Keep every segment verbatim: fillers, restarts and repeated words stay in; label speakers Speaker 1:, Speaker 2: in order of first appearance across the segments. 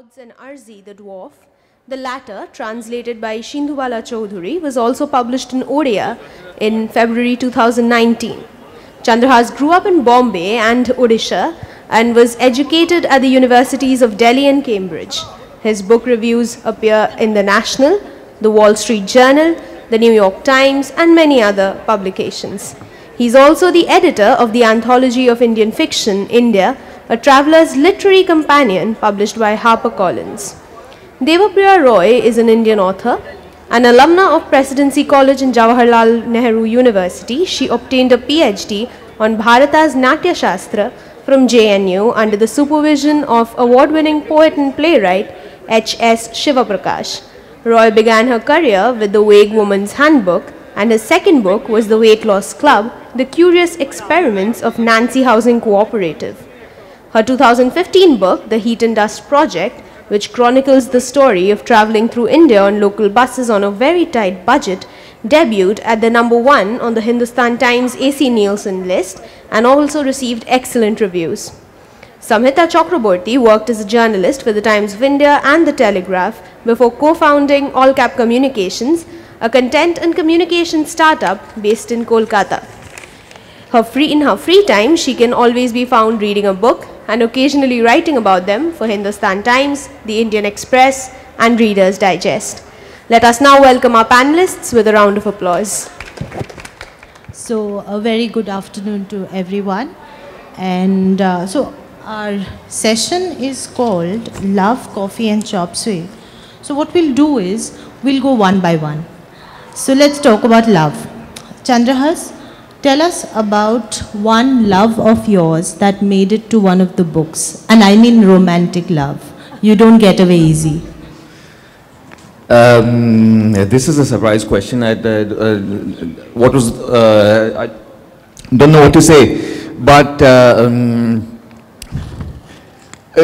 Speaker 1: Clouds and Arzi the Dwarf, the latter, translated by Shindhubala Choudhury, was also published in Odia in February two thousand nineteen. Chandrahas grew up in Bombay and Odisha and was educated at the universities of Delhi and Cambridge. His book reviews appear in The National, The Wall Street Journal, The New York Times, and many other publications. He is also the editor of the Anthology of Indian Fiction, India, a traveler's literary companion published by HarperCollins. Devapriya Roy is an Indian author. An alumna of Presidency College in Jawaharlal Nehru University, she obtained a PhD on Bharata's Natya Shastra from J N U under the supervision of award-winning poet and playwright H S Shivaprakash. Roy began her career with The Vague Woman's Handbook, and his second book was The Weight Loss Club, The Curious Experiments of Nancy Housing Cooperative. Her two thousand fifteen book, The Heat and Dust Project, which chronicles the story of traveling through India on local buses on a very tight budget, debuted at the number one on the Hindustan Times A C Nielsen list and also received excellent reviews. Samhita Chakraborty worked as a journalist for the Times of India and the Telegraph before co-founding All Cap Communications, a content and communication startup based in Kolkata. Her free, in her free time, she can always be found reading a book and occasionally writing about them for Hindustan Times, The Indian Express, and Reader's Digest. Let us now welcome our panelists with a round of applause.
Speaker 2: So, a very good afternoon to everyone. And uh, so, our session is called Love, Coffee and Chopsuey. So, what we'll do is, we'll go one by one. So, let's talk about love. Chandrahas, tell us about one love of yours that made it to one of the books. And I mean romantic love. You don't get away easy.
Speaker 3: Um, this is a surprise question. I, uh, uh, what was, uh, I don't know what to say. But, uh, um, uh,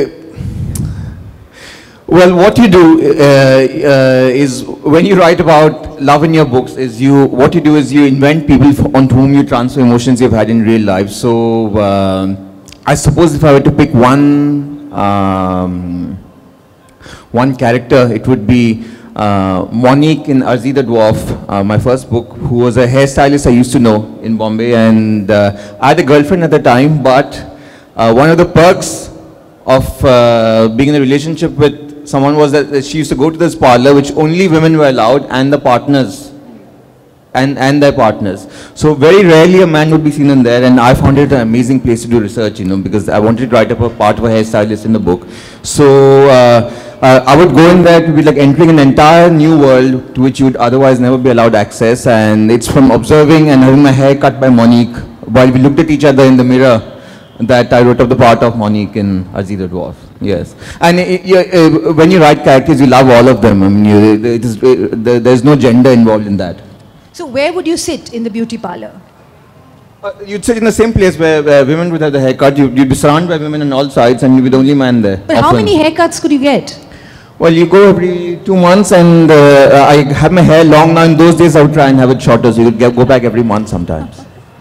Speaker 3: well, what you do uh, uh, is, when you write about love in your books, is you, what you do is you invent people on whom you transfer emotions you've had in real life. So, uh, I suppose if I were to pick one, um, one character, it would be uh, Monique in Arzi the Dwarf, uh, my first book, who was a hairstylist I used to know in Bombay. And uh, I had a girlfriend at the time, but uh, one of the perks of uh, being in a relationship with someone was that she used to go to this parlor which only women were allowed, and the partners, and, and their partners. So very rarely a man would be seen in there, and I found it an amazing place to do research, you know, because I wanted to write up a part of a hairstylist in the book. So uh, uh, I would go in there to be like entering an entire new world to which you would otherwise never be allowed access, and it's from observing and having my hair cut by Monique while we looked at each other in the mirror that I wrote up the part of Monique in Arzi the Dwarf. Yes, and it, it, uh, when you write characters, you love all of them. I mean, you, it is, it, there's no gender involved in that.
Speaker 4: So where would you sit in the beauty parlor?
Speaker 3: Uh, you'd sit in the same place where, where women would have the haircut. You, you'd be surrounded by women on all sides, and you'd be the only man there.
Speaker 4: But often. How many haircuts could you get?
Speaker 3: Well, you go every two months, and uh, I have my hair long now. In those days, I would try and have it shorter, so you could get, go back every month sometimes.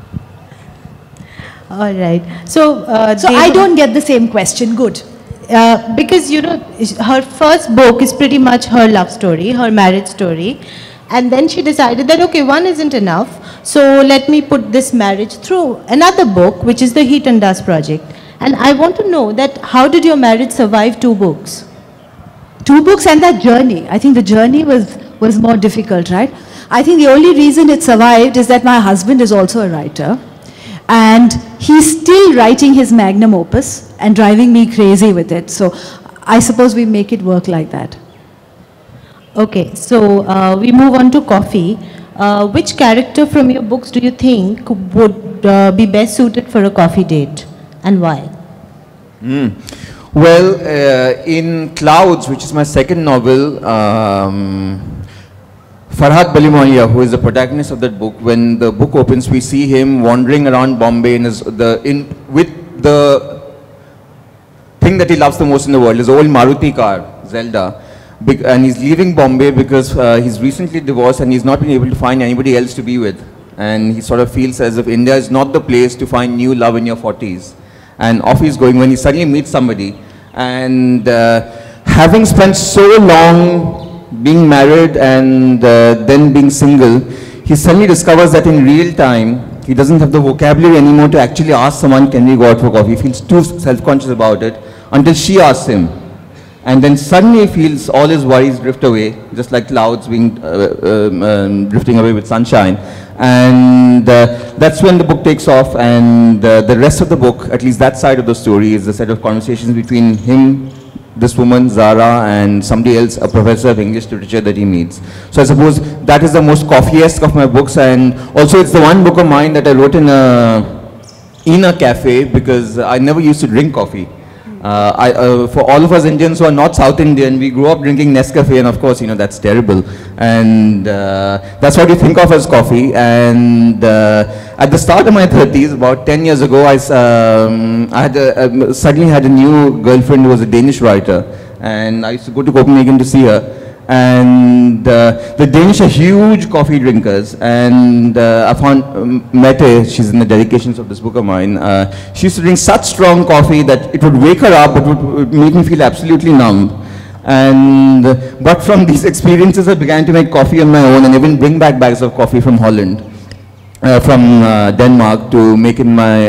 Speaker 2: All right. So, uh,
Speaker 4: so I don't get the same question. Good.
Speaker 2: Uh, because, you know, her first book is pretty much her love story, her marriage story. And then she decided that, okay, one isn't enough. So let me put this marriage through another book, which is the Heat and Dust Project. And I want to know that how did your marriage survive two books?
Speaker 4: Two books and that journey. I think the journey was, was more difficult, right? I think the only reason it survived is that my husband is also a writer. And he's still writing his magnum opus and driving me crazy with it. So I suppose we make it work like that.
Speaker 2: Okay, so uh, we move on to coffee. Uh, which character from your books do you think would uh, be best suited for a coffee date, and why?
Speaker 3: Mm. Well, uh, in Clouds, which is my second novel, um, Farhad Balimoia, who is the protagonist of that book, when the book opens, we see him wandering around Bombay in his, the, in, with the thing that he loves the most in the world, his old Maruti car, Zelda. Big, and he's leaving Bombay because uh, he's recently divorced and he's not been able to find anybody else to be with. And he sort of feels as if India is not the place to find new love in your forties. And off he's going when he suddenly meets somebody. And uh, having spent so long being married and uh, then being single, he suddenly discovers that in real time, he doesn't have the vocabulary anymore to actually ask someone, can we go out for coffee? He feels too self-conscious about it until she asks him. And then suddenly he feels all his worries drift away, just like clouds being, uh, um, um, drifting away with sunshine. And uh, that's when the book takes off, and uh, the rest of the book, at least that side of the story, is the set of conversations between him, this woman, Zara, and somebody else, a professor of English literature that he meets. So I suppose that is the most coffee-esque of my books, and also it's the one book of mine that I wrote in a, in a cafe, because I never used to drink coffee. Uh, I, uh, for all of us Indians who are not South Indian, we grew up drinking Nescafe, and of course, you know, that's terrible. And uh, that's what we think of as coffee. And uh, at the start of my thirties, about ten years ago, I, um, I had a, um, suddenly had a new girlfriend who was a Danish writer. And I used to go to Copenhagen to see her. And uh, the Danish are huge coffee drinkers, and uh, I found um, Mette, she's in the dedications of this book of mine, uh, she used to drink such strong coffee that it would wake her up, but would, would make me feel absolutely numb. And uh, but from these experiences, I began to make coffee on my own, and even bring back bags of coffee from Holland, uh, from uh, Denmark, to make in my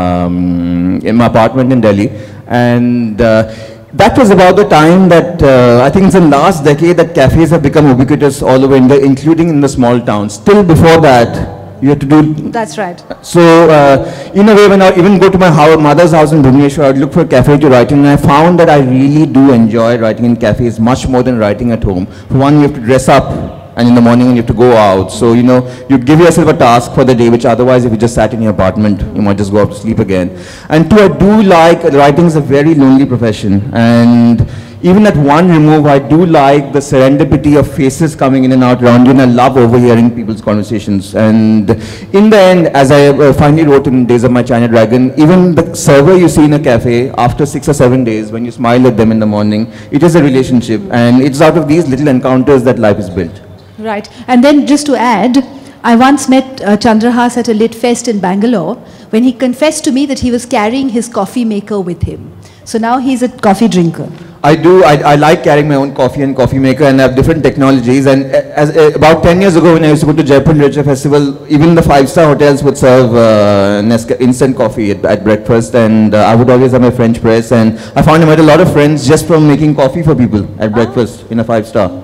Speaker 3: um, in my apartment in Delhi. And uh, that was about the time that, uh, I think it's the last decade that cafes have become ubiquitous all over India, including in the small towns. Still before that, you had to do...
Speaker 4: That's right.
Speaker 3: So, uh, in a way, when I even go to my house, mother's house in Bhubaneswar, I'd look for a cafe to write in, and I found that I really do enjoy writing in cafes much more than writing at home. For one, you have to dress up, and in the morning you have to go out. So, you know, you give yourself a task for the day, which otherwise if you just sat in your apartment, you might just go out to sleep again. And two, I do like, writing is a very lonely profession. And even at one remove, I do like the serendipity of faces coming in and out around you, and I love overhearing people's conversations. And in the end, as I uh, finally wrote in Days of My China Dragon, even the server you see in a cafe, after six or seven days, when you smile at them in the morning, it is a relationship. And it's out of these little encounters that life is built.
Speaker 4: Right. And then just to add, I once met uh, Chandrahas at a lit fest in Bangalore when he confessed to me that he was carrying his coffee maker with him. So now he's a coffee drinker.
Speaker 3: I do. I, I like carrying my own coffee and coffee maker, and I have different technologies. And as, uh, about ten years ago, when I used to go to Jaipur Literature Festival, even the five-star hotels would serve uh, Nesca instant coffee at, at breakfast, and uh, I would always have my French press. And I found I met a lot of friends just from making coffee for people at breakfast in a five-star.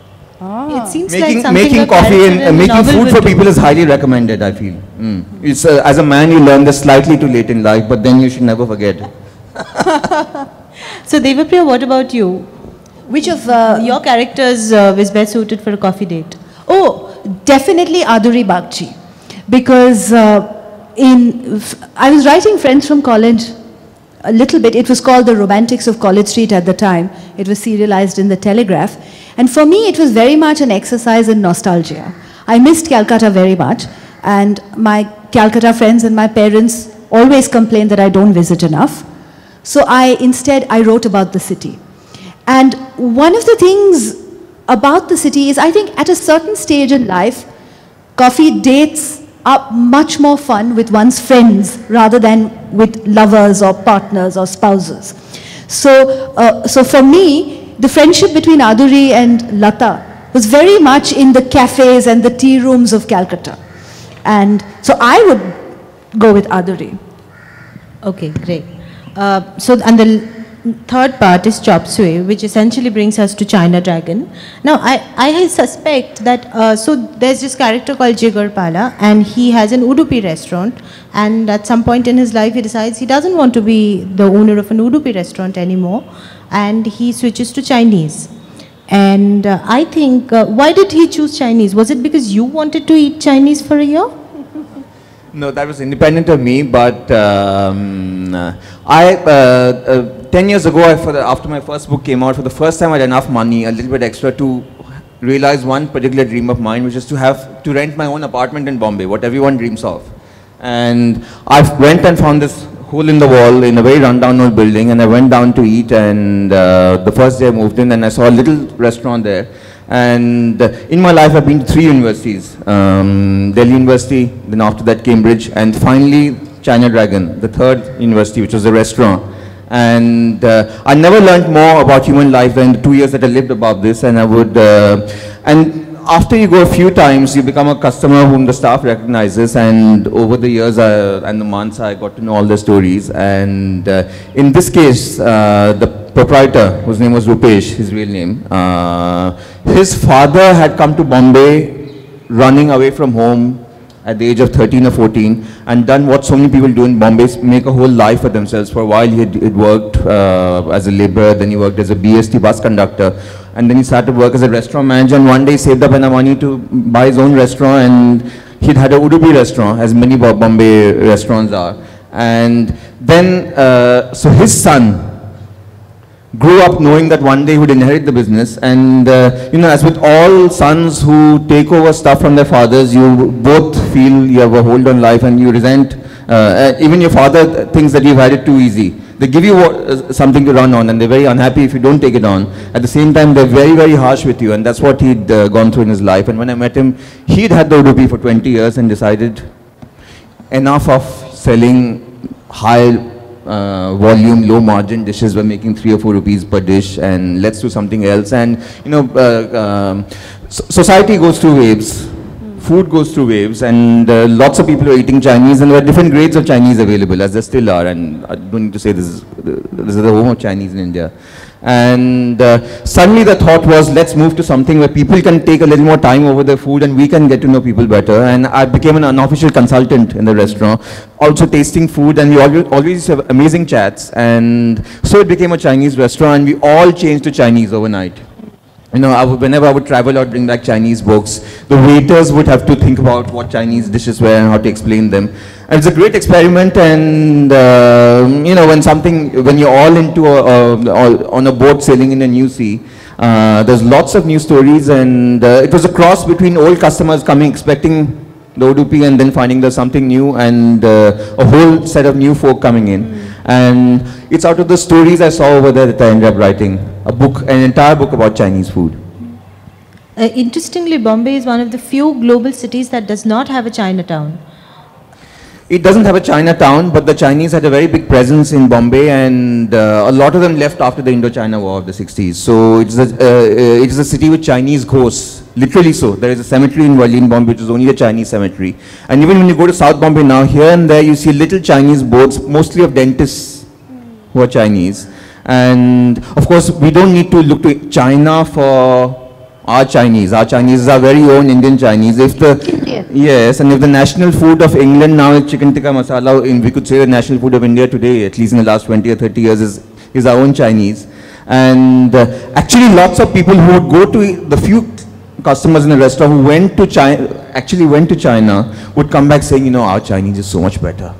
Speaker 2: It seems
Speaker 3: Making,
Speaker 2: like something
Speaker 3: making coffee and uh, making food for people is highly recommended, I feel. Mm. It's, uh, as a man, you learn this slightly too late in life, but then you should never forget.
Speaker 2: So, Devapriya, what about you?
Speaker 4: Which of uh,
Speaker 2: Your characters uh, is best suited for a coffee date?
Speaker 4: Oh, definitely Aduri Bagchi. Because uh, in, I was writing Friends from College a little bit. It was called The Romantics of College Street at the time. It was serialized in the Telegraph. And for me, it was very much an exercise in nostalgia. I missed Calcutta very much. And my Calcutta friends and my parents always complain that I don't visit enough. So I, instead, I wrote about the city. And one of the things about the city is, I think at a certain stage in life, coffee dates are much more fun with one's friends rather than with lovers or partners or spouses. So, uh, so for me, the friendship between Aduri and Lata was very much in the cafes and the tea rooms of Calcutta. And so I would go with Aduri.
Speaker 2: Okay, great. Uh, so, and the third part is Chopsuey, which essentially brings us to China Dragon. Now, I, I suspect that, uh, so there's this character called Jigar Pala, and he has an Udupi restaurant, and at some point in his life, he decides he doesn't want to be the owner of an Udupi restaurant anymore, and he switches to Chinese. And uh, I think, uh, why did he choose Chinese? Was it because you wanted to eat Chinese for a year?
Speaker 3: No, that was independent of me, but um, I, uh, uh, ten years ago, I, for the, after my first book came out, for the first time I had enough money, a little bit extra, to realize one particular dream of mine, which is to have, to rent my own apartment in Bombay, what everyone dreams of. And I went and found this hole in the wall in a very rundown old building, and I went down to eat, and uh, the first day I moved in, and I saw a little restaurant there. And uh, in my life, I've been to three universities, um, Delhi University, then after that Cambridge, and finally China Dragon, the third university, which was a restaurant. And uh, I never learned more about human life than the two years that I lived above this. And I would, uh, and after you go a few times, you become a customer whom the staff recognizes. And over the years uh, and the months, I got to know all the stories. And uh, in this case, uh, the proprietor, whose name was Rupesh, his real name, uh, his father had come to Bombay running away from home at the age of thirteen or fourteen, and done what so many people do in Bombay, make a whole life for themselves. For a while he had, he'd worked uh, as a laborer, then he worked as a B S T bus conductor, and then he started to work as a restaurant manager, and one day he saved up enough money to buy his own restaurant, and he'd had a Udupi restaurant, as many Bombay restaurants are. And then, uh, so his son grew up knowing that one day he would inherit the business, and uh, you know, as with all sons who take over stuff from their fathers, you both feel you have a hold on life and you resent, uh, even your father thinks that you've had it too easy. They give you what, uh, something to run on, and they're very unhappy if you don't take it on. At the same time, they're very, very harsh with you, and that's what he'd uh, gone through in his life. And when I met him, he'd had the Udupi for twenty years and decided enough of selling high Uh, volume, low margin dishes, were making three or four rupees per dish, and let's do something else. And you know, uh, um, so society goes through waves, mm. food goes through waves, and uh, lots of people are eating Chinese, and there are different grades of Chinese available, as there still are. And I don't need to say this is, this is the home of Chinese in India. And uh, suddenly the thought was, let's move to something where people can take a little more time over their food and we can get to know people better. And I became an unofficial consultant in the restaurant, also tasting food, and we always, always have amazing chats. And so it became a Chinese restaurant, and we all changed to Chinese overnight. You know, I would, whenever I would travel, I would bring back Chinese books. The waiters would have to think about what Chinese dishes were and how to explain them. And it's a great experiment, and uh, you know, when something, when you're all into a, a, on a boat sailing in a new sea, uh, there's lots of new stories, and uh, it was a cross between old customers coming expecting the Udupi and then finding there's something new, and uh, a whole set of new folk coming in. Mm. And it's out of the stories I saw over there that I ended up writing a book, an entire book about Chinese food.
Speaker 2: Uh, interestingly, Bombay is one of the few global cities that does not have a Chinatown.
Speaker 3: It doesn't have a Chinatown, but the Chinese had a very big presence in Bombay, and uh, a lot of them left after the Indochina War of the sixties. So it's a, uh, it is a city with Chinese ghosts, literally so. There is a cemetery in Wali in Bombay, which is only a Chinese cemetery. And even when you go to South Bombay now, here and there you see little Chinese boards, mostly of dentists who are Chinese. And of course, we don't need to look to China for our Chinese. Our Chinese is our very own Indian Chinese. If the Indian. Yes, and if the national food of England now is chicken tikka masala, in, we could say the national food of India today, at least in the last twenty or thirty years, is, is our own Chinese. And uh, actually lots of people who would go to, the few customers in the restaurant who went to China, actually went to China, would come back saying, you know, our Chinese is so much better.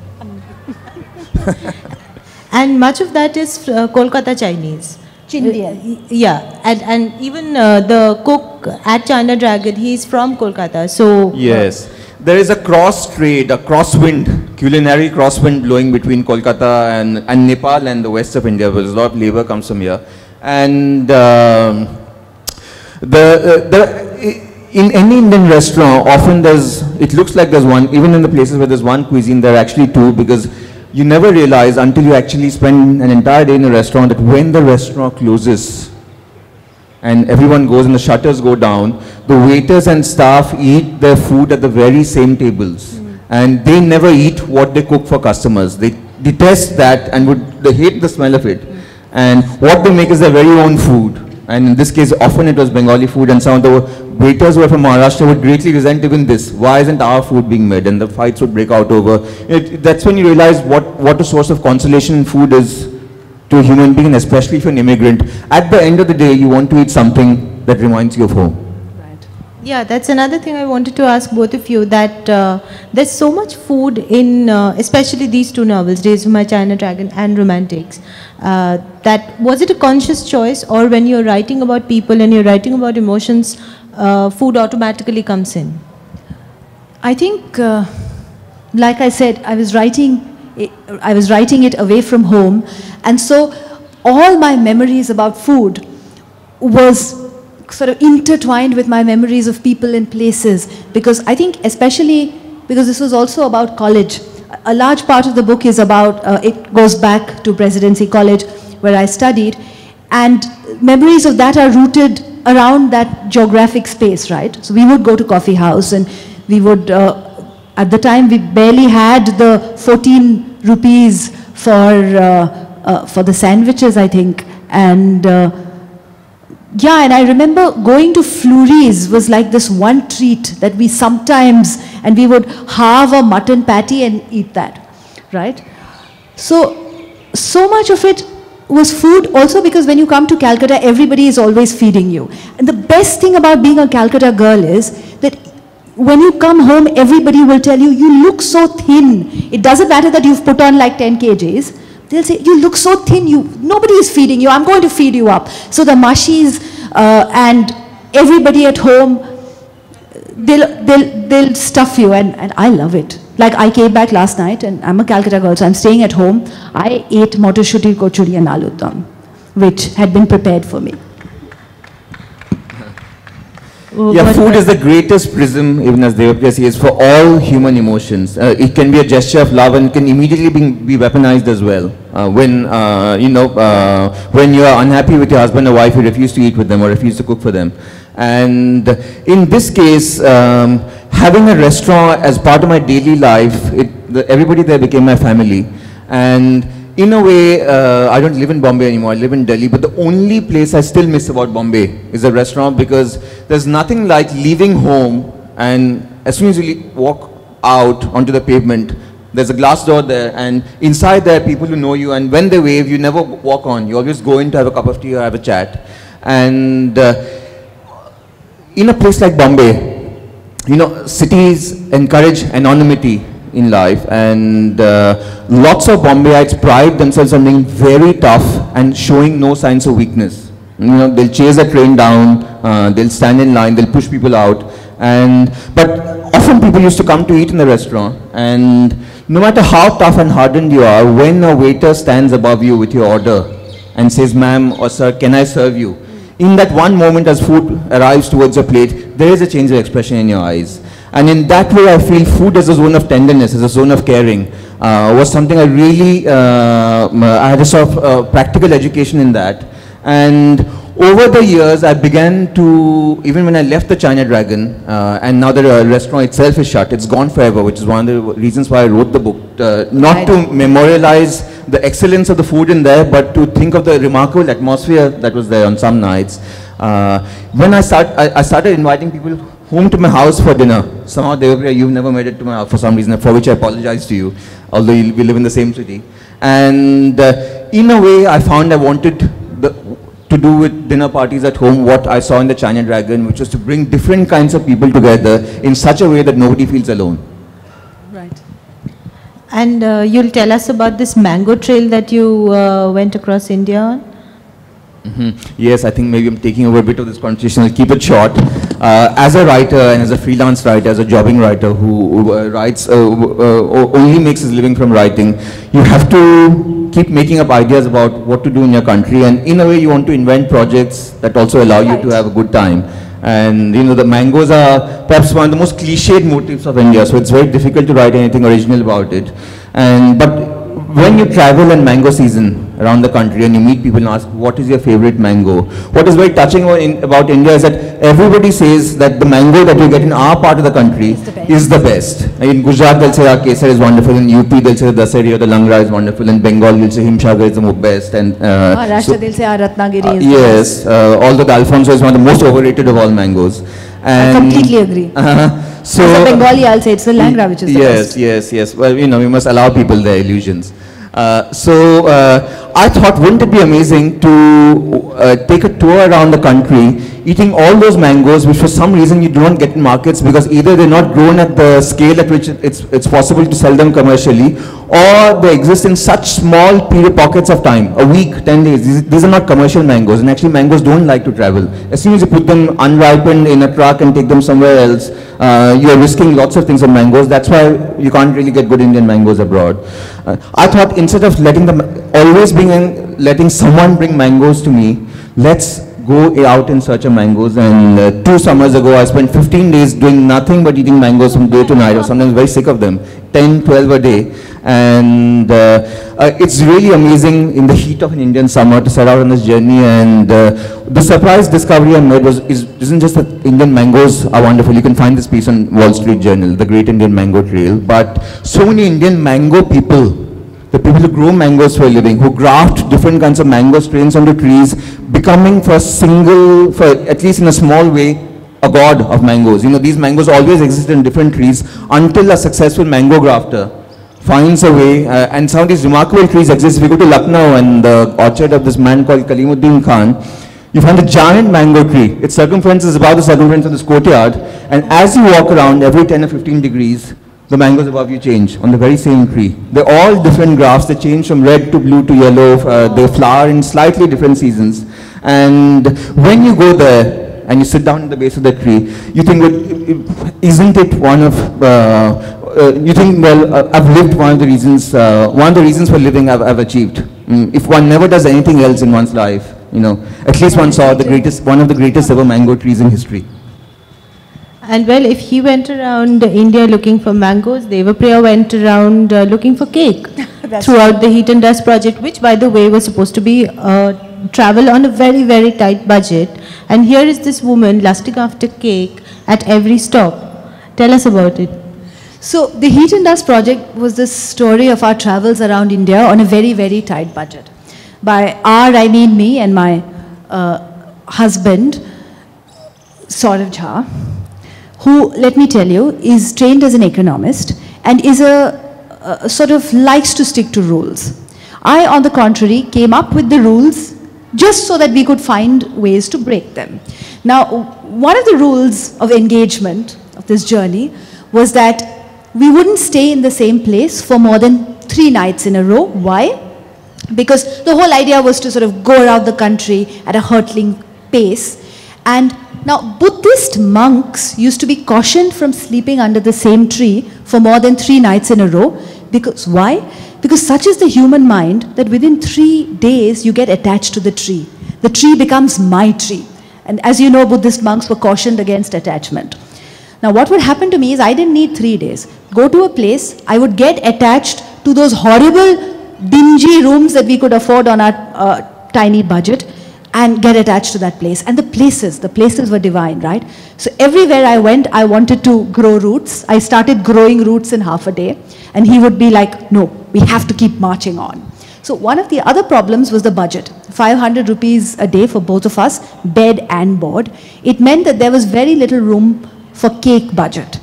Speaker 2: And much of that is uh, Kolkata Chinese.
Speaker 4: Indian.
Speaker 2: Uh, yeah, and, and even uh, the cook at China Dragon, he's from Kolkata, so...
Speaker 3: Yes, uh, there is a cross trade, a crosswind, culinary crosswind blowing between Kolkata and, and Nepal and the west of India, because a lot of labor comes from here. And um, the, uh, the, in any Indian restaurant, often there's, it looks like there's one, even in the places where there's one cuisine, there are actually two, because you never realize until you actually spend an entire day in a restaurant that when the restaurant closes and everyone goes and the shutters go down, the waiters and staff eat their food at the very same tables. Mm. And they never eat what they cook for customers. They detest that and would, they hate the smell of it. Mm. And what they make is their very own food. And in this case, often it was Bengali food, and some of the waiters who were from Maharashtra would greatly resent even this. Why isn't our food being made? And the fights would break out over. It, that's when you realize what, what a source of consolation in food is to a human being, especially if you're an immigrant. At the end of the day, you want to eat something that reminds you of home.
Speaker 2: Right. Yeah, that's another thing I wanted to ask both of you, that uh, there's so much food in, uh, especially these two novels, Days of My China Dragon and Romantics. Uh, that was it a conscious choice, or when you're writing about people and you're writing about emotions, uh, food automatically comes in?
Speaker 4: I think, uh, like I said, I was writing it, I was writing it away from home, and so all my memories about food was sort of intertwined with my memories of people and places, because I think especially because this was also about college. a large part of the book is about, uh, it goes back to Presidency College where I studied, and memories of that are rooted around that geographic space, right? So we would go to coffee house, and we would, uh, at the time we barely had the fourteen rupees for, uh, uh, for the sandwiches, I think, and uh, yeah, and I remember going to Flurries was like this one treat that we sometimes, and we would halve a mutton patty and eat that, right? So, so much of it was food also, because when you come to Calcutta, everybody is always feeding you. And the best thing about being a Calcutta girl is that when you come home, everybody will tell you, you look so thin. It doesn't matter that you've put on like ten kilograms. They'll say, you look so thin, you, nobody is feeding you, I'm going to feed you up. So the mashis uh, and everybody at home, they'll, they'll, they'll stuff you, and, and I love it. Like I came back last night, and I'm a Calcutta girl, so I'm staying at home. I ate motashuti, kochuri and aloo dum, which had been prepared for me.
Speaker 3: Yeah, food is the greatest prism, even as Devapriya says, for all human emotions. Uh, it can be a gesture of love and can immediately be, be weaponized as well. Uh, when, uh, you know, uh, when you are unhappy with your husband or wife, you refuse to eat with them or refuse to cook for them. And in this case, um, having a restaurant as part of my daily life, it, the, everybody there became my family. And in a way, uh, I don't live in Bombay anymore, I live in Delhi, but the only place I still miss about Bombay is a restaurant, because there's nothing like leaving home and as soon as you walk out onto the pavement, there's a glass door there, and inside there are people who know you, and when they wave, you never walk on. You always go in to have a cup of tea or have a chat. And uh, in a place like Bombay, you know, cities encourage anonymity in life, and uh, lots of Bombayites pride themselves on being very tough and showing no signs of weakness. You know, they'll chase a train down, uh, they'll stand in line, they'll push people out, and but often people used to come to eat in the restaurant, and no matter how tough and hardened you are, when a waiter stands above you with your order and says, ma'am or sir, can I serve you? In that one moment as food arrives towards your plate, there is a change of expression in your eyes. And in that way, I feel food as a zone of tenderness, as a zone of caring, uh, was something I really, uh, I had a sort of uh, practical education in that. And over the years, I began to, even when I left the China Dragon, uh, and now the uh, restaurant itself is shut, it's gone forever, which is one of the reasons why I wrote the book. Uh, not to memorialize the excellence of the food in there, but to think of the remarkable atmosphere that was there on some nights. Uh, when I, start, I, I started inviting people home to my house for dinner. Somehow, Devapriya, you've never made it to my house for some reason, for which I apologize to you, although you, we live in the same city. And uh, in a way, I found I wanted the, to do with dinner parties at home what I saw in the China Dragon, which was to bring different kinds of people together in such a way that nobody feels alone.
Speaker 2: Right. And uh, you'll tell us about this mango trail that you uh, went across India on?
Speaker 3: Mm-hmm. Yes, I think maybe I'm taking over a bit of this conversation. I'll keep it short. Uh, as a writer and as a freelance writer, as a jobbing writer who uh, writes, uh, uh, only makes his living from writing, you have to keep making up ideas about what to do in your country, and in a way you want to invent projects that also allow you to have a good time. And you know, the mangoes are perhaps one of the most cliched motifs of India, so it's very difficult to write anything original about it. And but when you travel in mango season around the country and you meet people and ask, what is your favorite mango? What is very touching about, in, about India is that everybody says that the mango that you get in our part of the country is the best. Is the best. In Gujarat, they'll say our Kesar is wonderful. In U P, they'll say the Dasari or the Langra is wonderful. In Bengal, they'll say Himsagar is the best. And uh,
Speaker 4: Maharashtra,
Speaker 3: so,
Speaker 4: they'll say our Ratnagiri
Speaker 3: uh,
Speaker 4: is
Speaker 3: yes, uh, although the Alfonso is one of the most overrated of all mangoes. And
Speaker 4: I completely agree.
Speaker 3: Uh, so,
Speaker 4: as a Bengali, I'll say it's the Langra which is the
Speaker 3: yes,
Speaker 4: best.
Speaker 3: Yes, yes, yes. Well, you know, we must allow people their illusions. Uh, so uh, I thought, wouldn't it be amazing to uh, take a tour around the country, eating all those mangoes which for some reason you do not get in markets because either they're not grown at the scale at which it's, it's possible to sell them commercially, or they exist in such small period pockets of time, a week, ten days. These, these are not commercial mangoes, and actually mangoes don't like to travel. As soon as you put them unripened in a truck and take them somewhere else, uh, you're risking lots of things on mangoes. That's why you can't really get good Indian mangoes abroad. Uh, I thought instead of letting them, always being letting someone bring mangoes to me, let's go out in search of mangoes, and uh, two summers ago I spent fifteen days doing nothing but eating mangoes from day to night. I was sometimes very sick of them, ten, twelve a day, and uh, uh, it's really amazing in the heat of an Indian summer to set out on this journey. And uh, the surprise discovery I made was is, isn't just that Indian mangoes are wonderful. You can find this piece on Wall Street Journal, The Great Indian Mango Trail, but so many Indian mango people, the people who grow mangoes for a living, who graft different kinds of mango strains onto trees, becoming for a single, for at least in a small way, a god of mangoes. You know, these mangoes always exist in different trees until a successful mango grafter finds a way, uh, and some of these remarkable trees exist. If you go to Lucknow and the orchard of this man called Kalimuddin Khan, you find a giant mango tree. Its circumference is about the circumference of this courtyard, and as you walk around, every ten or fifteen degrees, the mangoes above you change on the very same tree. They're all different grafts. They change from red to blue to yellow. Uh, they flower in slightly different seasons. And when you go there and you sit down at the base of the tree, you think, well, isn't it one of, uh, uh, you think, well, uh, I've lived one of the reasons, uh, one of the reasons for living I've, I've achieved. Mm, if one never does anything else in one's life, you know, at least one saw the greatest, one of the greatest ever mango trees in history.
Speaker 2: And well, if he went around India looking for mangoes, Devapriya went around uh, looking for cake throughout the Heat and Dust project, which, by the way, was supposed to be uh, travel on a very, very tight budget. And here is this woman lusting after cake at every stop. Tell us about it.
Speaker 4: So the Heat and Dust project was the story of our travels around India on a very, very tight budget. By our, I mean me and my uh, husband, Saurav Jha, who, let me tell you, is trained as an economist and is a, a sort of likes to stick to rules. I, on the contrary, came up with the rules just so that we could find ways to break them. Now, one of the rules of engagement of this journey was that we wouldn't stay in the same place for more than three nights in a row. Why? Because the whole idea was to sort of go around the country at a hurtling pace. And now, Buddhist monks used to be cautioned from sleeping under the same tree for more than three nights in a row. Because why? Because such is the human mind that within three days you get attached to the tree. The tree becomes my tree. And as you know, Buddhist monks were cautioned against attachment. Now, what would happen to me is I didn't need three days. Go to a place, I would get attached to those horrible, dingy rooms that we could afford on our uh, tiny budget, and get attached to that place. And the places, the places were divine, right? So everywhere I went, I wanted to grow roots. I started growing roots in half a day. And he would be like, no, we have to keep marching on. So one of the other problems was the budget. five hundred rupees a day for both of us, bed and board. It meant that there was very little room for cake budget.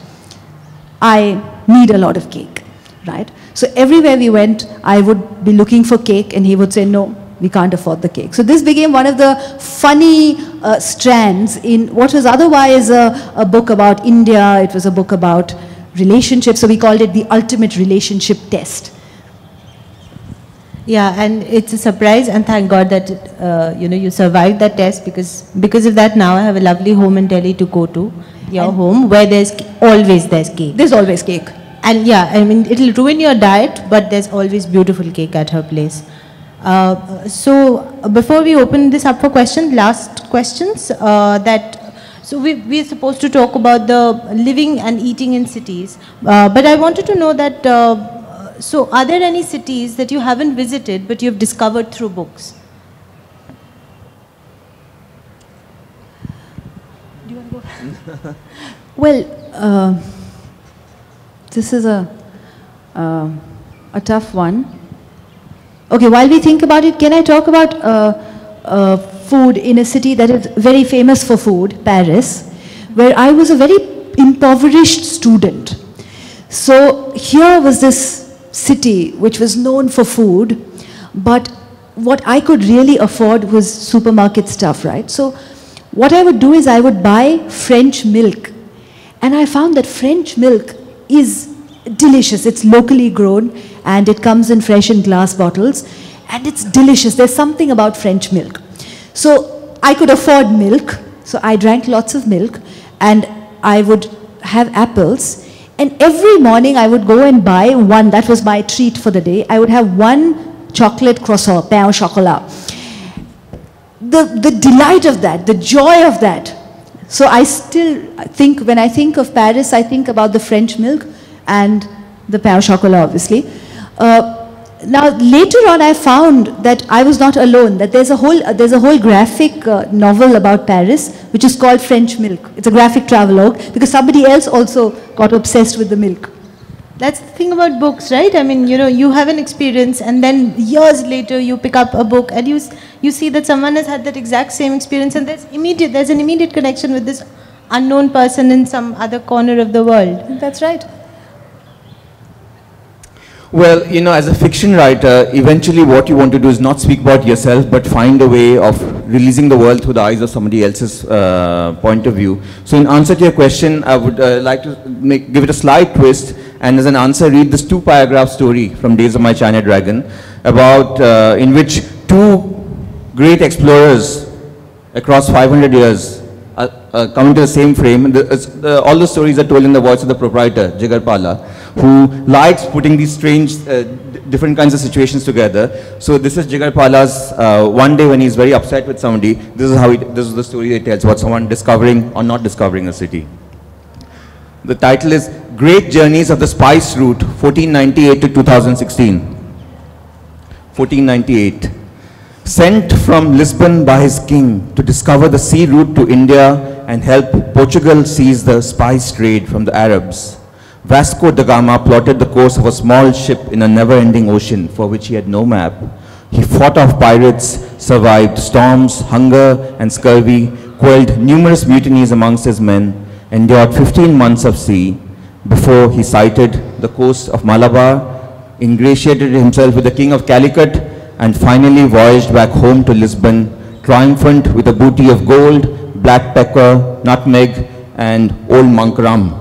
Speaker 4: I need a lot of cake, right? So everywhere we went, I would be looking for cake and he would say, no, we can't afford the cake. So this became one of the funny uh, strands in what was otherwise a, a book about India. It was a book about relationships. So we called it the ultimate relationship test.
Speaker 2: Yeah, and it's a surprise, and thank God that uh, you know you survived that test, because because of that now I have a lovely home in Delhi to go to, your and home, where there's always there's cake.
Speaker 4: There's always cake.
Speaker 2: And yeah, I mean, it'll ruin your diet, but there's always beautiful cake at her place. Uh, so uh, before we open this up for questions, last questions uh, that, so we, we're supposed to talk about the living and eating in cities, uh, but I wanted to know that, uh, so are there any cities that you haven't visited but you've discovered through books?
Speaker 4: Do you want to go? Well, uh, this is a, uh, a tough one. Okay, while we think about it, can I talk about uh, uh, food in a city that is very famous for food, Paris, where I was a very impoverished student. So here was this city which was known for food, but what I could really afford was supermarket stuff, right? So what I would do is I would buy French milk, and I found that French milk is delicious. It's locally grown and it comes in fresh in glass bottles and it's delicious. There's something about French milk. So I could afford milk, so I drank lots of milk, and I would have apples, and every morning I would go and buy one. That was my treat for the day. I would have one chocolate croissant, pain au chocolat. the, the delight of that, the joy of that. So I still think, when I think of Paris, I think about the French milk and the pain au chocolat, obviously. Uh, now, later on, I found that I was not alone, that there's a whole, uh, there's a whole graphic uh, novel about Paris, which is called French Milk. It's a graphic travelogue, because somebody else also got obsessed with the milk.
Speaker 2: That's the thing about books, right? I mean, you know, you have an experience and then years later you pick up a book and you, you see that someone has had that exact same experience, and there's immediate, there's an immediate connection with this unknown person in some other corner of the world.
Speaker 4: That's right.
Speaker 3: Well, you know, as a fiction writer, eventually what you want to do is not speak about yourself, but find a way of releasing the world through the eyes of somebody else's uh, point of view. So in answer to your question, I would uh, like to make, give it a slight twist, and as an answer, read this two-paragraph story from Days of My China Dragon, about, uh, in which two great explorers across five hundred years uh, uh, come into the same frame. The, uh, all the stories are told in the voice of the proprietor, Jigar Pala, who likes putting these strange, uh, different kinds of situations together. So this is Jigar Pala's, uh, one day when he's very upset with somebody, this is how he, this is the story he tells about someone discovering or not discovering a city. The title is Great Journeys of the Spice Route, fourteen ninety-eight to two thousand sixteen. fourteen ninety-eight. Sent from Lisbon by his king to discover the sea route to India and help Portugal seize the spice trade from the Arabs, Vasco da Gama plotted the course of a small ship in a never-ending ocean for which he had no map. He fought off pirates, survived storms, hunger and scurvy, quelled numerous mutinies amongst his men, endured fifteen months of sea before he sighted the coast of Malabar, ingratiated himself with the king of Calicut, and finally voyaged back home to Lisbon, triumphant with a booty of gold, black pepper, nutmeg, and old monk rum.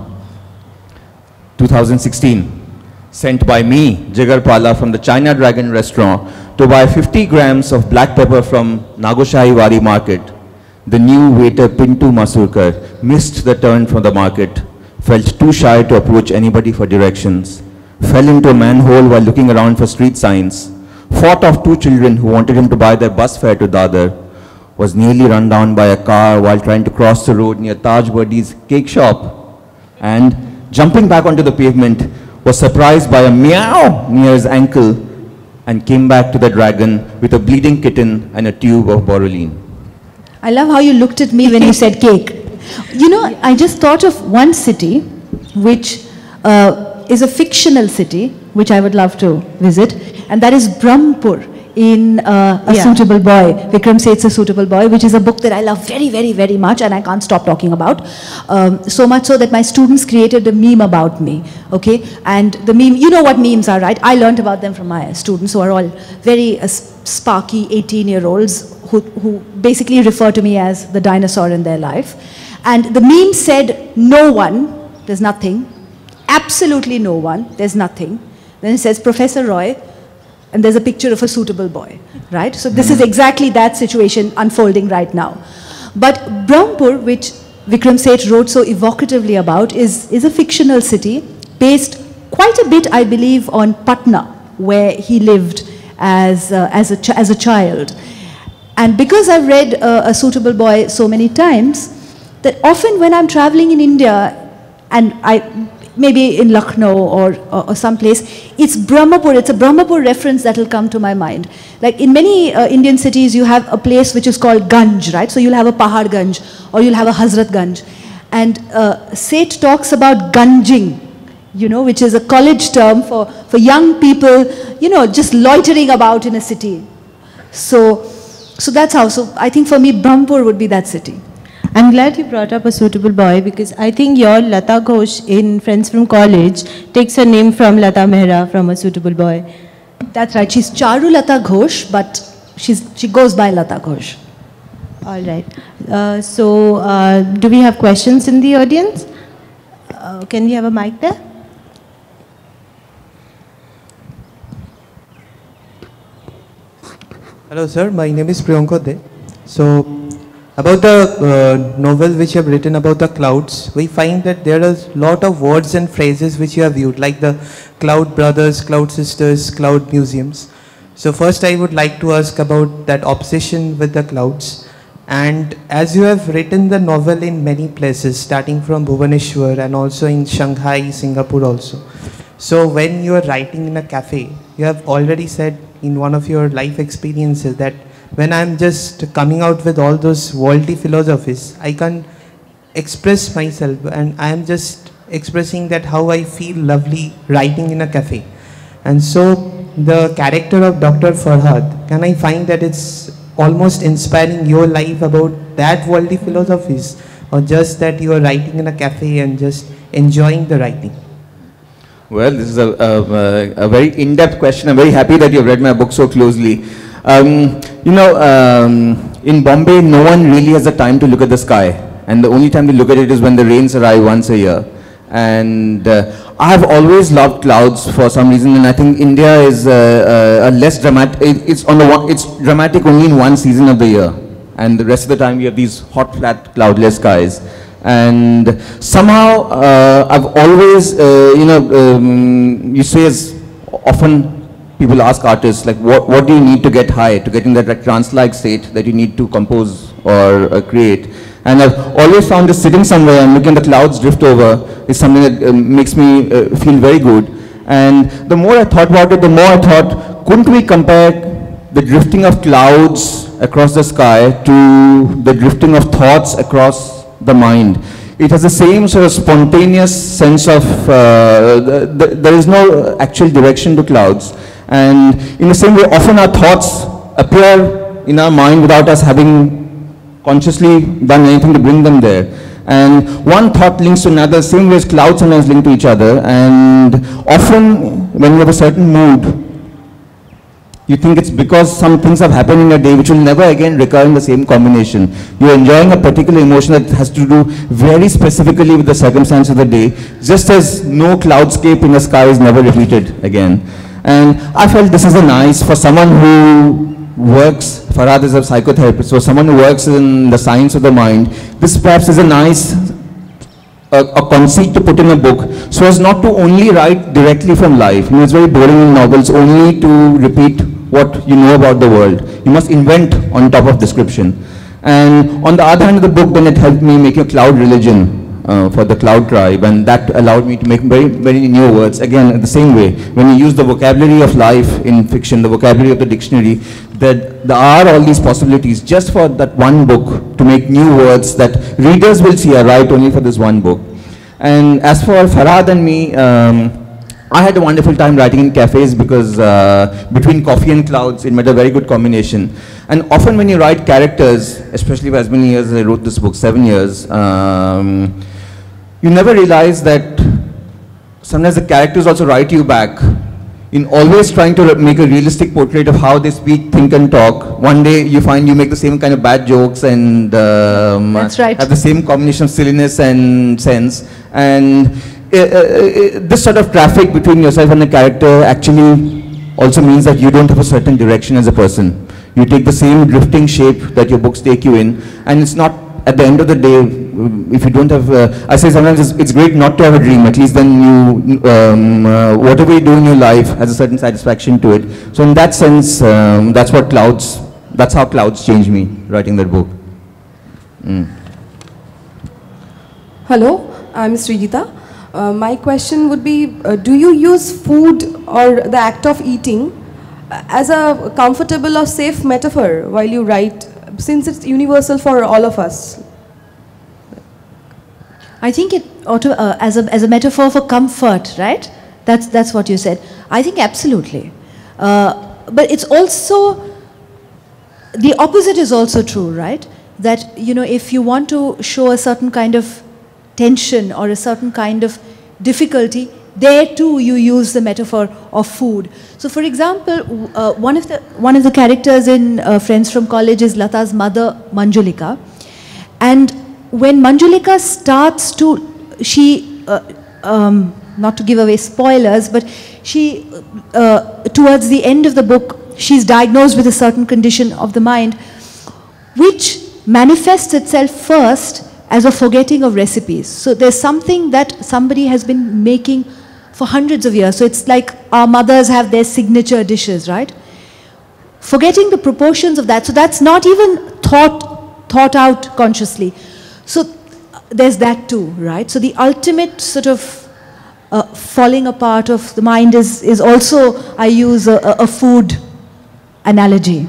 Speaker 3: two thousand sixteen, sent by me, Jigar Pala, from the China Dragon restaurant to buy fifty grams of black pepper from Nagoshahi Wari market. The new waiter Pintu Masurkar missed the turn from the market, felt too shy to approach anybody for directions, fell into a manhole while looking around for street signs, fought off two children who wanted him to buy their bus fare to Dadar, was nearly run down by a car while trying to cross the road near Taj Birdi's cake shop, and jumping back onto the pavement, was surprised by a meow near his ankle and came back to the Dragon with a bleeding kitten and a tube of Borolene.
Speaker 4: I love how you looked at me when you said cake. You know, I just thought of one city which uh, is a fictional city, which I would love to visit, and that is Brahmpur in uh, A
Speaker 2: Yeah.
Speaker 4: Suitable Boy. Vikram Seth's A Suitable Boy, which is a book that I love very, very, very much, and I can't stop talking about. Um, so much so that my students created a meme about me, okay? And the meme, you know what memes are, right? I learned about them from my students, who are all very uh, sparky eighteen-year-olds who, who basically refer to me as the dinosaur in their life. And the meme said, no one, there's nothing, absolutely no one, there's nothing. Then it says, Professor Roy, and there's a picture of a suitable boy, right? So this is exactly that situation unfolding right now. But Brahmpur, which Vikram Seth wrote so evocatively about, is, is a fictional city based quite a bit, I believe, on Patna, where he lived as, uh, as, a, ch as a child. And because I've read uh, A Suitable Boy so many times, that often when I'm traveling in India, and I, maybe in Lucknow or, or, or someplace, it's Brahmapur, it's a Brahmapur reference that will come to my mind. Like in many uh, Indian cities, you have a place which is called Ganj, right? So you'll have a Pahad Ganj, or you'll have a Hazrat Ganj. And uh, Seth talks about Ganjing, you know, which is a college term for, for young people, you know, just loitering about in a city. So, so that's how, so I think for me, Brahmapur would be that city.
Speaker 2: I'm glad you brought up A Suitable Boy, because I think your Lata Ghosh in Friends from College takes her name from Lata Mehra from A Suitable Boy.
Speaker 4: That's right. She's Charu Lata Ghosh, but she's, she goes by Lata Ghosh.
Speaker 2: All right. Uh, so, uh, do we have questions in the audience? Uh, can we have a mic there?
Speaker 5: Hello, sir. My name is Priyanka De. So, about the uh, novel which you have written about the clouds, we find that there are a lot of words and phrases which you have used, like the Cloud Brothers, Cloud Sisters, Cloud Museums. So first I would like to ask about that obsession with the clouds. And as you have written the novel in many places, starting from Bhubaneswar and also in Shanghai, Singapore also. So when you are writing in a cafe, you have already said in one of your life experiences that when I'm just coming out with all those worldly philosophies, I can express myself and I am just expressing that how I feel lovely writing in a cafe. And so the character of Doctor Farhad, can I find that it's almost inspiring your life about that worldly philosophies, or just that you are writing in a cafe and just enjoying the writing?
Speaker 3: Well, this is a, a, a very in-depth question. I'm very happy that you've read my book so closely. Um, you know, um, in Bombay, no one really has the time to look at the sky. And the only time to look at it is when the rains arrive once a year. And uh, I have always loved clouds for some reason, and I think India is uh, uh, a less dramatic. It, it's on the one, it's dramatic only in one season of the year, and the rest of the time we have these hot, flat, cloudless skies. And somehow uh, I've always, uh, you know, um, you say as often people ask artists, like, what, what do you need to get high, to get in that like, trance-like state that you need to compose or uh, create? And I've always found that sitting somewhere and looking at the clouds drift over is something that uh, makes me uh, feel very good. And the more I thought about it, the more I thought, couldn't we compare the drifting of clouds across the sky to the drifting of thoughts across the mind? It has the same sort of spontaneous sense of, uh, the, the, there is no actual direction to clouds. And in the same way, often our thoughts appear in our mind without us having consciously done anything to bring them there. And one thought links to another, same way as clouds sometimes link to each other. And often when you have a certain mood, you think it's because some things have happened in a day which will never again recur in the same combination. You're enjoying a particular emotion that has to do very specifically with the circumstance of the day, just as no cloudscape in the sky is never repeated again. And I felt this is a nice, for someone who works, Farhad is a psychotherapist, so someone who works in the science of the mind, this perhaps is a nice a, a conceit to put in a book, so as not to only write directly from life. You know, it's very boring in novels only to repeat what you know about the world. You must invent on top of description. And on the other hand of the book, then it helped me make a cloud religion uh, for the cloud tribe, and that allowed me to make very, very new words. Again, the same way, when you use the vocabulary of life in fiction, the vocabulary of the dictionary, that there are all these possibilities just for that one book to make new words that readers will see are right only for this one book. And as for Farhad and me, um, I had a wonderful time writing in cafes because uh, between coffee and clouds, it made a very good combination. And often when you write characters, especially for as many years as I wrote this book, seven years, um, you never realize that sometimes the characters also write you back. In always trying to make a realistic portrait of how they speak, think and talk, one day you find you make the same kind of bad jokes and um,
Speaker 4: That's right.
Speaker 3: have the same combination of silliness and sense. And uh, uh, this sort of traffic between yourself and the character actually also means that you don't have a certain direction as a person. You take the same drifting shape that your books take you in, and it's not, at the end of the day, if you don't have, uh, I say sometimes it's, it's great not to have a dream, at least then you, um, uh, whatever you do in your life has a certain satisfaction to it. So in that sense, um, that's what clouds, that's how clouds changed me, writing that book. Mm.
Speaker 6: Hello, I'm Srijita. Uh, my question would be, uh, do you use food or the act of eating as a comfortable or safe metaphor while you write, since it's universal for all of us?
Speaker 4: I think it ought to, uh, as, a, as a metaphor for comfort, right? That's, that's what you said. I think absolutely. Uh, but it's also, the opposite is also true, right? That, you know, if you want to show a certain kind of tension or a certain kind of difficulty, there too you use the metaphor of food. So for example, uh, one, of the, one of the characters in uh, Friends from College is Lata's mother, Manjulika. And when Manjulika starts to, she, uh, um, not to give away spoilers, but she, uh, towards the end of the book, she's diagnosed with a certain condition of the mind, which manifests itself first as a forgetting of recipes. So there's something that somebody has been making for hundreds of years. So it's like our mothers have their signature dishes, right? forgetting the proportions of that. So that's not even thought, thought out consciously. So there's that too, right? So the ultimate sort of uh, falling apart of the mind is, is also, I use a, a food analogy.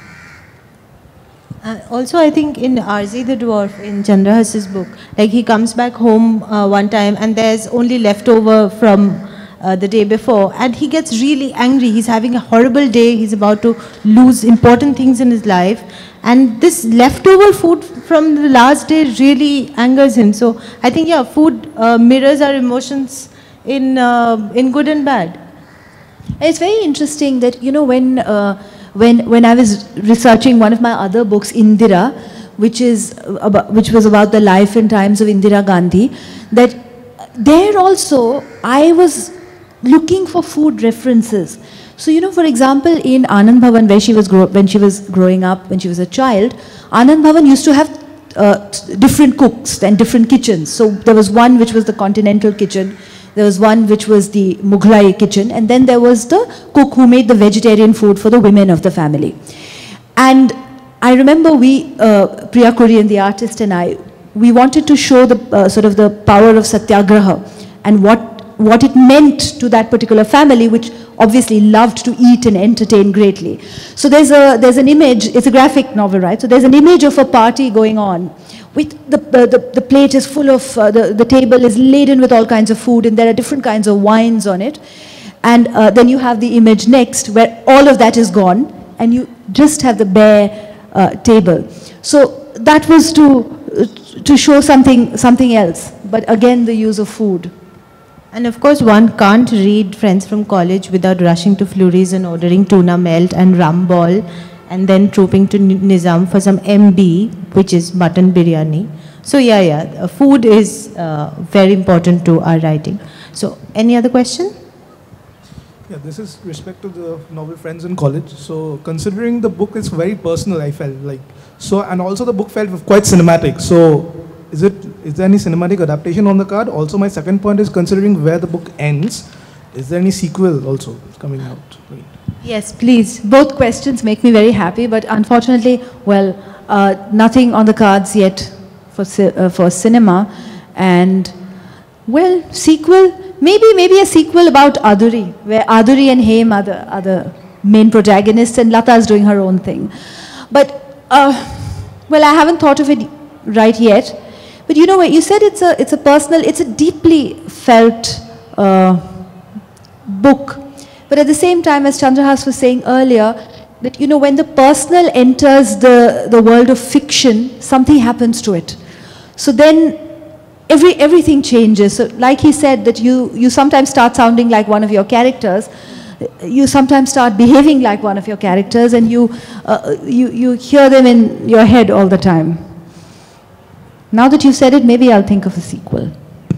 Speaker 2: Uh, also, I think in Arzi the Dwarf, in Chandrahas's book, like he comes back home uh, one time and there's only leftover from uh, the day before, and he gets really angry. He's having a horrible day. He's about to lose important things in his life, and this leftover food from the last day really angers him. So I think, yeah, food uh, mirrors our emotions in uh, in good and bad.
Speaker 4: It's very interesting that, you know, when uh, when when I was researching one of my other books, Indira, which is about, which was about the life and times of Indira Gandhi, that there also I was looking for food references. So, you know, for example, in Anand Bhavan, where she was grow when she was growing up, when she was a child, Anand Bhavan used to have uh, different cooks and different kitchens. So there was one which was the continental kitchen, there was one which was the Mughlai kitchen, and then there was the cook who made the vegetarian food for the women of the family. And I remember we, uh, Priya Kurian, the artist, and I, we wanted to show the uh, sort of the power of satyagraha and what what it meant to that particular family, which obviously loved to eat and entertain greatly. So there's a there's an image. It's a graphic novel, right? So there's an image of a party going on. With the, uh, the, the plate is full of, uh, the, the table is laden with all kinds of food, and there are different kinds of wines on it. And uh, then you have the image next where all of that is gone and you just have the bare uh, table. So that was to, uh, to show something, something else, but again the use of food.
Speaker 2: And of course, one can't read Friends from College without rushing to Flurries and ordering tuna melt and rum ball, and then trooping to Nizam for some M B, which is mutton biryani. So yeah, yeah, food is uh, very important to our writing. So any other question?
Speaker 7: Yeah, this is respect to the novel Friends in College. So considering the book is very personal, I felt like, so, and also the book felt quite cinematic. So is it, is there any cinematic adaptation on the card? Also my second point is, considering where the book ends, is there any sequel also coming out?
Speaker 4: Yes, please. Both questions make me very happy, but unfortunately, well, uh, nothing on the cards yet for ci uh, for cinema. And, well, sequel, maybe maybe a sequel about Aduri, where Aduri and Hem are the, are the main protagonists, and Lata's doing her own thing. But, uh, well, I haven't thought of it right yet. But you know what, you said it's a, it's a personal, it's a deeply felt uh, book. But at the same time, as Chandrahas was saying earlier, that, you know, when the personal enters the, the world of fiction, something happens to it. So then every, everything changes. So like he said, that you, you sometimes start sounding like one of your characters. You sometimes start behaving like one of your characters, and you, uh, you, you hear them in your head all the time. Now that you said it, maybe I'll think of a sequel.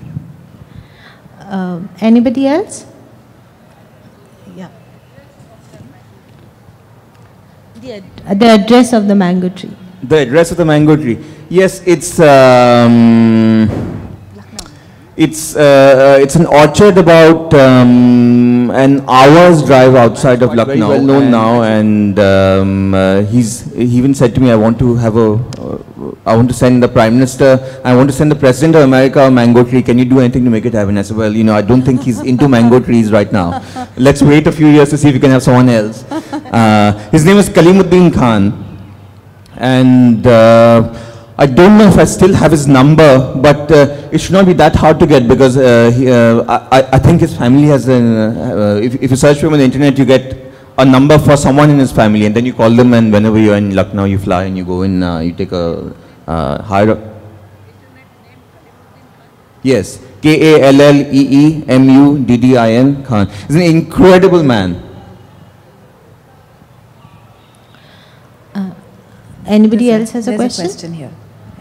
Speaker 2: Uh, anybody else? Yeah. The, ad the address of the mango tree.
Speaker 3: The address of the mango tree. Yes, it's um, it's uh, it's an orchard about um, an hour's drive outside of Lucknow. Very well known now, and um, uh, he's he even said to me, I want to have a. Uh, I want to send the Prime Minister, I want to send the President of America a mango tree. Can you do anything to make it happen? I said, well, you know, I don't think he's into mango trees right now. Let's wait a few years to see if we can have someone else. Uh, his name is Kalimuddin Khan. And uh, I don't know if I still have his number, but uh, it should not be that hard to get, because uh, he, uh, I, I think his family has, a, uh, if, if you search for him on the internet, you get a number for someone in his family, and then you call them, and whenever you're in Lucknow, you fly and you go in, uh, you take a uh, higher. Yes, K A L L E E M U D D I N Khan. He's an incredible man.
Speaker 2: Uh, anybody
Speaker 4: there's
Speaker 2: else has a
Speaker 4: there's
Speaker 2: question?
Speaker 4: a question here. Yeah.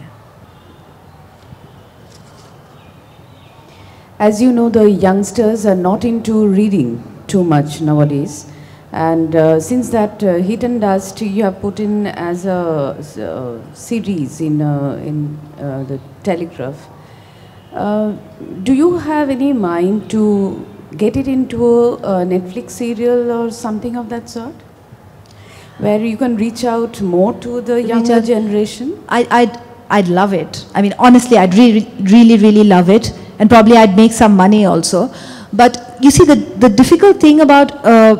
Speaker 8: As you know, the youngsters are not into reading too much nowadays. And uh, since that uh, Hit and Dust you have put in as a, as a series in, uh, in uh, the Telegraph, uh, do you have any mind to get it into a, a Netflix serial or something of that sort? where you can reach out more to the younger
Speaker 4: out-
Speaker 8: generation?
Speaker 4: I, I'd, I'd love it. I mean, honestly, I'd really, really, really love it. And probably I'd make some money also. But you see, the, the difficult thing about uh,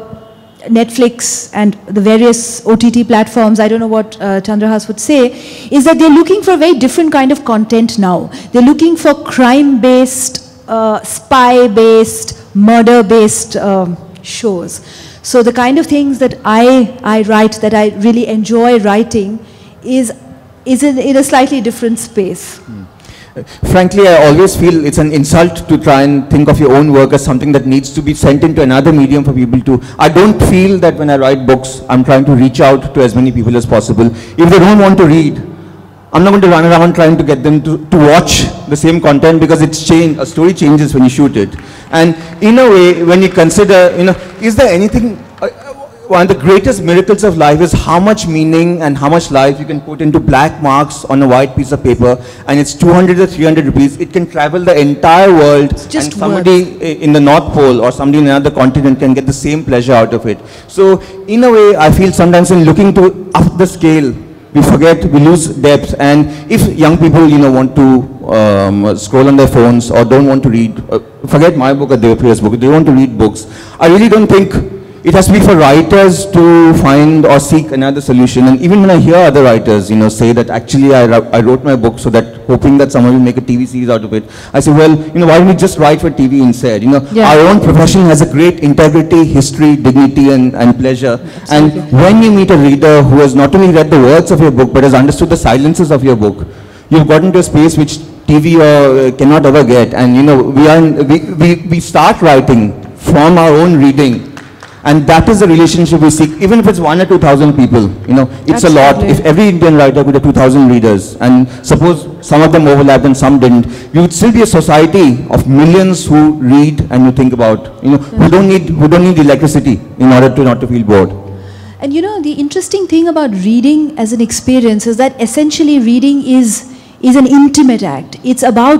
Speaker 4: Netflix and the various O T T platforms, I don't know what uh, Chandrahas would say, is that they're looking for a very different kind of content now. They're looking for crime-based, uh, spy-based, murder-based um, shows. So the kind of things that I, I write, that I really enjoy writing, is, is in, in a slightly different space.
Speaker 3: Hmm. Frankly, I always feel it's an insult to try and think of your own work as something that needs to be sent into another medium for people to. I don't feel that when I write books, I'm trying to reach out to as many people as possible. If they don't want to read, I'm not going to run around trying to get them to, to watch the same content, because it's changed. A story changes when you shoot it. And in a way, when you consider, you know, is there anything, uh, one of the greatest miracles of life is how much meaning and how much life you can put into black marks on a white piece of paper, and it's two hundred or three hundred rupees. It can travel the entire world,
Speaker 4: just
Speaker 3: and somebody words. in the North Pole or somebody in another continent can get the same pleasure out of it. So in a way, I feel sometimes in looking to up the scale, we forget, we lose depth. And if young people, you know, want to um, scroll on their phones or don't want to read, uh, forget my book or Devapriya's book, they want to read books, I really don't think it has to be for writers to find or seek another solution. And even when I hear other writers, you know, say that actually I, I wrote my book so that, hoping that someone will make a T V series out of it, I say, well, you know, why don't we just write for T V instead? You know, yeah. Our own profession has a great integrity, history, dignity, and, and pleasure. Absolutely. And when you meet a reader who has not only read the words of your book, but has understood the silences of your book, you've gotten to a space which T V uh, cannot ever get. And, you know, we, are in, we, we, we start writing from our own reading. And that is the relationship we seek, even if it's one or two thousand people, you know, it's Absolutely. a lot. If every Indian writer could have two thousand readers, and suppose some of them overlapped and some didn't, you would still be a society of millions who read and you think about, you know, mm-hmm. who don't need, who don't need electricity in order to not to feel bored.
Speaker 4: And you know, the interesting thing about reading as an experience is that essentially reading is, is an intimate act. It's about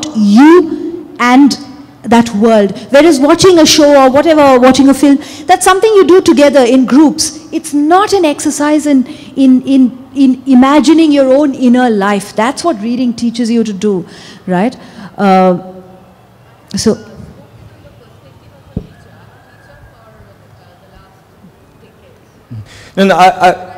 Speaker 4: you and that world. Whereas watching a show or whatever, watching a film, that's something you do together in groups. It's not an exercise in, in, in, in imagining your own inner life. That's what reading teaches you to do, right? Uh, so.
Speaker 3: No, no, I, I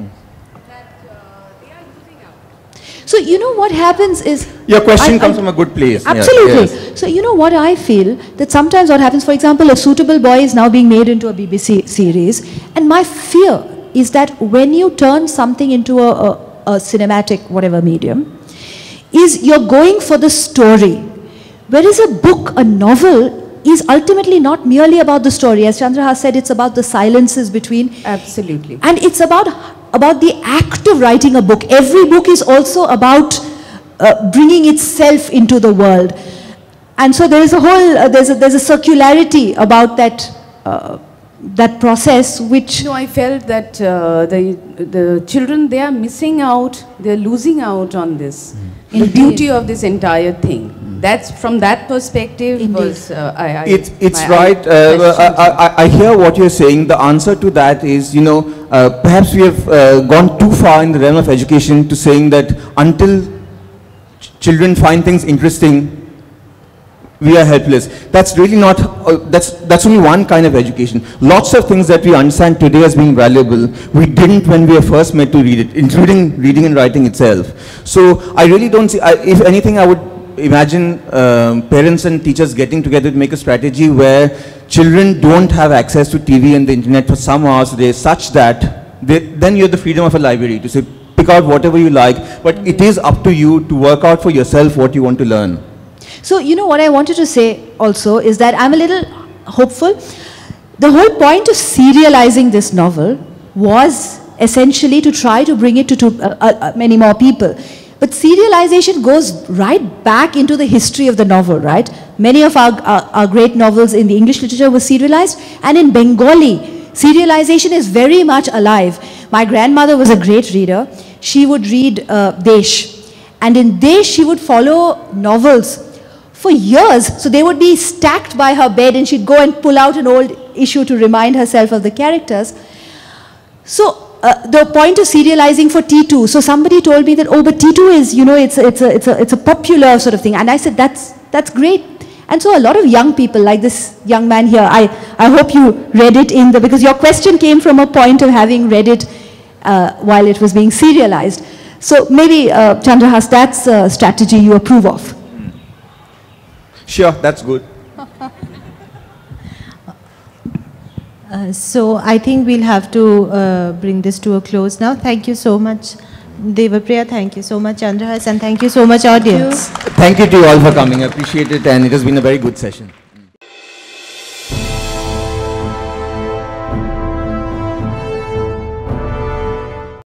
Speaker 4: So you know what happens is...
Speaker 3: Your question
Speaker 4: I,
Speaker 3: comes
Speaker 4: I,
Speaker 3: from a good place.
Speaker 4: Absolutely.
Speaker 3: Yes.
Speaker 4: So you know what I feel, that sometimes what happens, for example, A Suitable Boy is now being made into a B B C series, and my fear is that when you turn something into a, a, a cinematic, whatever medium, is you're going for the story. Whereas a book, a novel, is ultimately not merely about the story. As Chandrahas said, it's about the silences between...
Speaker 8: Absolutely.
Speaker 4: And it's about... about the act of writing a book. Every book is also about uh, bringing itself into the world. And so there is a whole, uh, there's, a, there's a circularity about that, uh, that process which...
Speaker 8: No, I felt that uh, the, the children, they are missing out, they're losing out on this. Mm. The beauty of this entire thing. Mm. That's, from that perspective, was, uh, I, I,
Speaker 3: it, it's
Speaker 8: my,
Speaker 3: right.
Speaker 8: I,
Speaker 3: uh, I, I, I hear what you're saying. The answer to that is, you know, Uh, perhaps we have uh, gone too far in the realm of education to saying that until ch children find things interesting, we are helpless. That's really not, uh, that's, that's only one kind of education. Lots of things that we understand today as being valuable, we didn't when we were first made to read it, including reading and writing itself. So I really don't see, I, if anything, I would imagine um, parents and teachers getting together to make a strategy where children don't have access to T V and the internet for some hours a day, such that they, then you have the freedom of a library to say, pick out whatever you like, but mm-hmm. it is up to you to work out for yourself what you want to learn.
Speaker 4: So, you know, what I wanted to say also is that I'm a little hopeful. The whole point of serializing this novel was essentially to try to bring it to, to uh, uh, many more people. But serialization goes right back into the history of the novel, right? Many of our, our, our great novels in the English literature were serialized, and in Bengali, serialization is very much alive. My grandmother was a great reader. She would read uh, Desh, and in Desh she would follow novels for years. So they would be stacked by her bed, and she'd go and pull out an old issue to remind herself of the characters. So uh, the point of serializing for T two. So somebody told me that, oh, but T two is, you know, it's, it's, a, it's, a, it's a popular sort of thing. And I said, that's, that's great. And so a lot of young people, like this young man here, I, I hope you read it in the, because your question came from a point of having read it uh, while it was being serialized. So maybe, uh, Chandrahas, that's a strategy you approve of.
Speaker 3: Sure, that's good.
Speaker 2: Uh, so I think we'll have to uh, bring this to a close now. Thank you so much, Devapriya. Thank you so much, Chandrahas, and thank you so much, audience.
Speaker 3: Thank you to you all for coming. I appreciate it, and it has been a very good session.